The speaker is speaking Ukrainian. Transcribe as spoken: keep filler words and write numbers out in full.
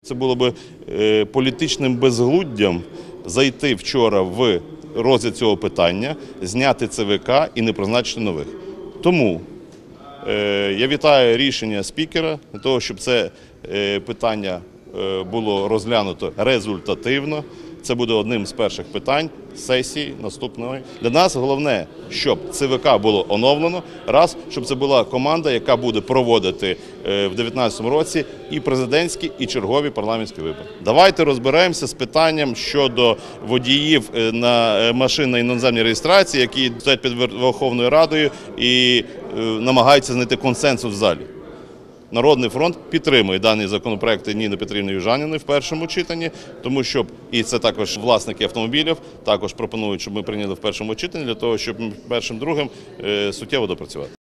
Це було б політичним безглуздям зайти вчора в розгляд цього питання, зняти ЦВК і не призначити нових. Тому я вітаю рішення спікера для того, щоб це питання було розглянуто результативно. Це буде одним з перших питань сесії наступної. Для нас головне, щоб ЦВК було оновлено, раз, щоб це була команда, яка буде проводити в дві тисячі дев'ятнадцятому році і президентські, і чергові парламентські вибори. Давайте розберемося з питанням щодо водіїв на машин на іноземній реєстрації, які стоять під Верховною Радою і намагаються знайти консенсус в залі. Народний фронт підтримує дані законопроекти Ніни Петрівни Южаніної в першому читанні, тому що, і це також власники автомобілів, також пропонують, щоб ми прийняли в першому читанні, для того, щоб першим-другим суттєво допрацювати.